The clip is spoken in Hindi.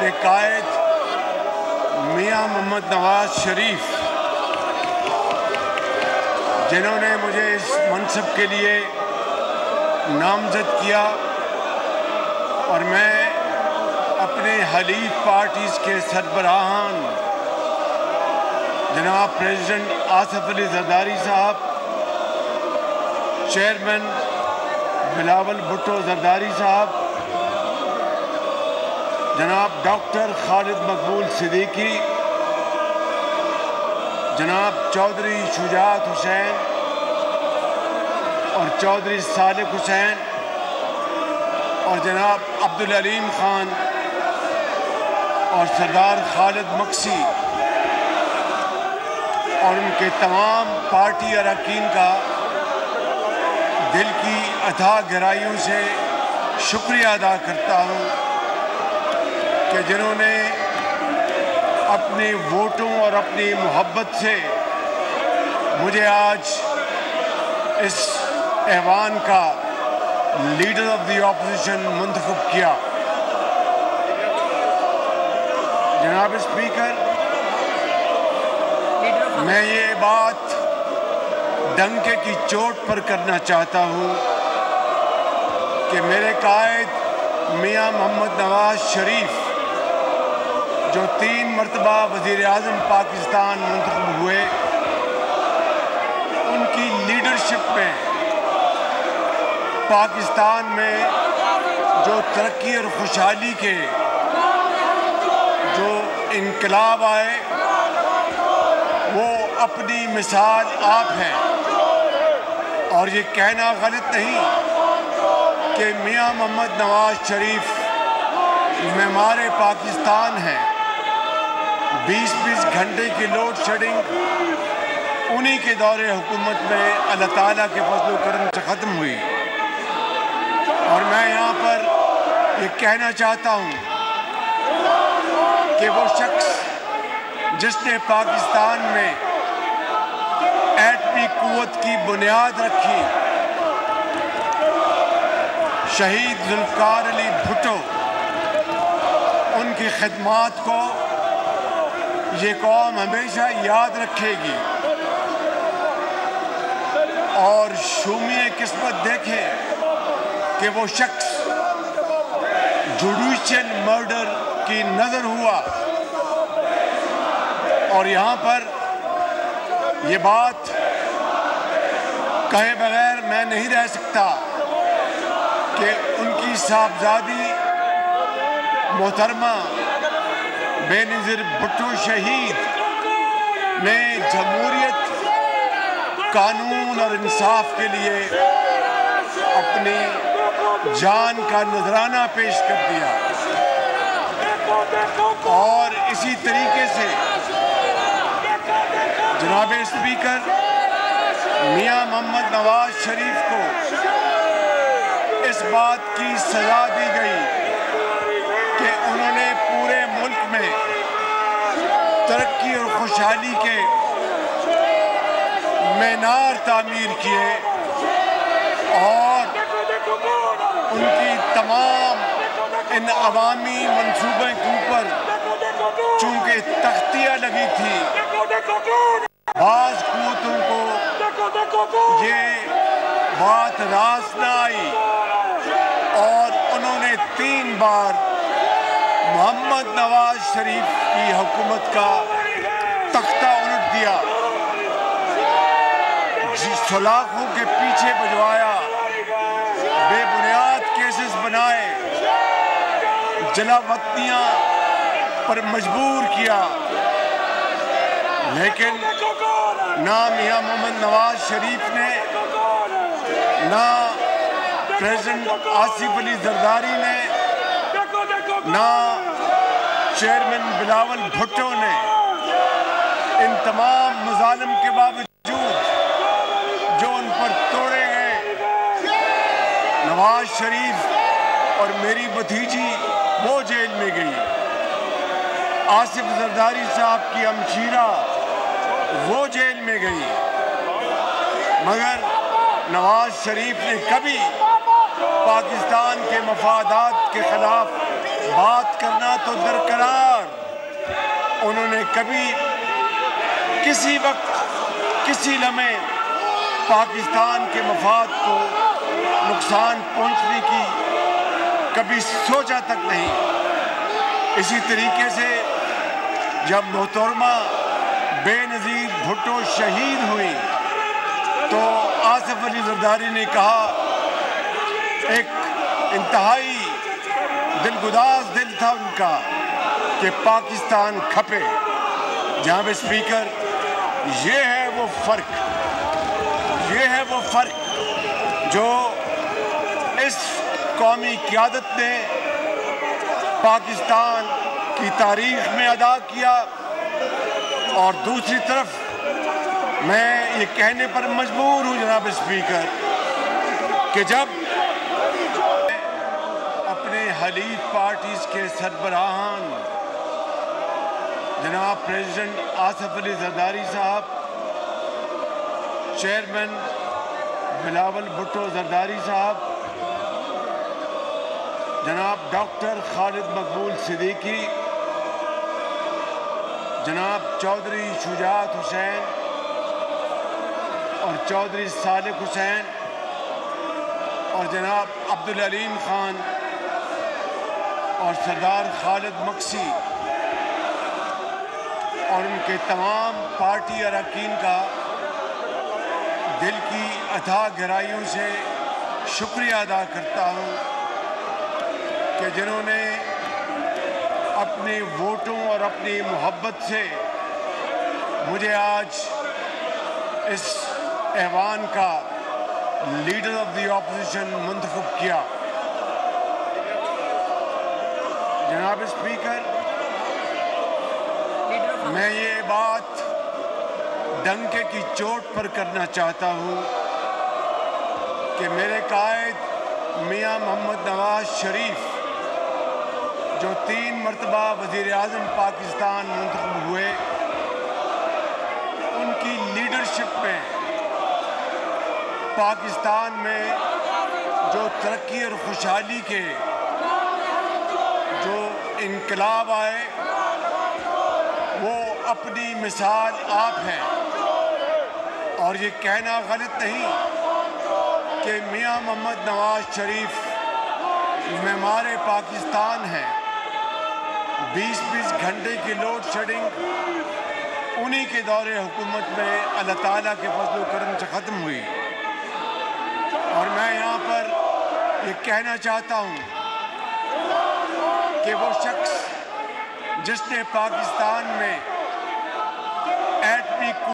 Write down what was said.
अपने कायद मियां मोहम्मद नवाज शरीफ, जिन्होंने मुझे इस मनसब के लिए नामजद किया और मैं अपने हलीफ पार्टीज़ के सरबराहान जनाब प्रेसिडेंट आसिफ अली जरदारी साहब, चेयरमैन बिलावल भुट्टो जरदारी साहब, जनाब डॉक्टर खालिद मकबूल सिद्दीकी, जनाब चौधरी शुजात हुसैन और चौधरी सालिक हुसैन और जनाब अब्दुल अलीम खान और सरदार खालिद मक्सी और उनके तमाम पार्टी अरकान का दिल की अथाह गहराइयों से शुक्रिया अदा करता हूँ कि जिन्होंने अपने वोटों और अपनी मोहब्बत से मुझे आज इस ऐवान का लीडर ऑफ द ऑपोजिशन मुंतखब किया। जनाब स्पीकर, मैं ये बात डंके की चोट पर करना चाहता हूँ कि मेरे कायद मियां मोहम्मद नवाज शरीफ, जो 3 मरतबा वज़ीर-ए-आज़म पाकिस्तान मुंतखब हुए, उनकी लीडरशिप में पाकिस्तान में जो तरक्की और खुशहाली के जो इनकलाब आए, वो अपनी मिसाल आप हैं। और ये कहना गलत नहीं कि मियां मोहम्मद नवाज शरीफ मेमारे पाकिस्तान हैं। 20-20 घंटे की लोड शेडिंग उन्हीं के दौरे हुकूमत में अल्लाह ताला के फज़ल करम से ख़त्म हुई। और मैं यहाँ पर ये कहना चाहता हूँ कि वो शख्स जिसने पाकिस्तान में एटमी कुव्वत की बुनियाद रखी, शहीद जुल्फ़िकार अली भुट्टो, उनकी खिदमात को ये कौम हमेशा याद रखेगी। और शूमिए किस्मत देखे कि वो शख्स जुडिशियल मर्डर की नज़र हुआ। और यहाँ पर ये बात कहे बगैर मैं नहीं रह सकता कि उनकी साहबजादी मोहतरमा बेनज़ीर भुट्टो शहीद ने जमहूरियत, कानून और इंसाफ के लिए अपनी जान का नजराना पेश कर दिया। और इसी तरीके से जनाब स्पीकर, मियां मोहम्मद नवाज शरीफ को इस बात की सजा दी गई कि उन्होंने पूरे मुल्क में तरक्की और खुशहाली के मीनार तामीर किए और उनकी तमाम इन अवामी मंसूबों के ऊपर चूंकि तख्तियाँ लगी थी, बाज़ कुव्वतों को ये बात रास न आई और उन्होंने 3 बार मोहम्मद नवाज शरीफ की हुकूमत का तख्ता उलट दिया, सलाखों के पीछे भिजवाया, बेबुनियाद केसेस बनाए, जलावतनियाँ पर मजबूर किया। लेकिन ना मियां मोहम्मद नवाज शरीफ ने, ना प्रेसिडेंट आसिफ अली जरदारी ने, ना चेयरमैन बिलावल भुट्टो ने इन तमाम मज़ालिम के बावजूद जो उन पर तोड़े गए, नवाज शरीफ और मेरी भतीजी वो जेल में गई, आसिफ जरदारी साहब की हमशीरा वो जेल में गई, मगर नवाज शरीफ ने कभी पाकिस्तान के मफादात के खिलाफ बात करना तो दरकरार, उन्होंने कभी किसी वक्त किसी लम्हे पाकिस्तान के मफाद को नुकसान पहुंचने की कभी सोचा तक नहीं। इसी तरीके से जब मोहतरमा बेनज़ीर भुट्टो शहीद हुई तो आसिफ अली ज़रदारी ने कहा, एक इंतहाई दिलगुदाज दिल था उनका कि पाकिस्तान खपे। जनाब स्पीकर, ये है वो फ़र्क जो इस कौमी क़यादत ने पाकिस्तान की तारीख़ में अदा किया। और दूसरी तरफ मैं ये कहने पर मजबूर हूँ जनाब स्पीकर कि जब अपने हलीफ पार्टीज़ के सरबराहान जनाब प्रेसिडेंट आसिफ अली ज़रदारी साहब, चेयरमैन बिलावल भुट्टो ज़रदारी साहब, जनाब डॉक्टर खालिद मकबूल सिद्दीकी, जनाब चौधरी शुजात हुसैन और चौधरी सालिक हुसैन और जनाब अब्दुल अलीम खान और सरदार खालिद मक्सी और उनके तमाम पार्टी अरकान का दिल की अथाह गहराइयों से शुक्रिया अदा करता हूँ कि जिन्होंने अपने वोटों और अपनी मोहब्बत से मुझे आज इस ऐवान का लीडर ऑफ द ऑपोजिशन मुंतखब किया। जनाब स्पीकर, मैं ये बात डंके की चोट पर करना चाहता हूँ कि मेरे कायद मियां मोहम्मद नवाज शरीफ जो 3 मरतबा वज़ीर-ए-आज़म पाकिस्तान मुंतखब हुए, उनकी लीडरशिप में पाकिस्तान में जो तरक्की और खुशहाली के जो इनकलाब आए वो अपनी मिसाल आप हैं। और ये कहना गलत नहीं कि मियां मोहम्मद नवाज शरीफ मेमारे पाकिस्तान हैं। 20-20 घंटे की लोड शेडिंग उन्हीं के दौरे हुकूमत में अल्लाह ताला के फज़ल करम से ख़त्म हुई। और मैं यहाँ पर ये कहना चाहता हूँ कि वो शख्स जिसने पाकिस्तान में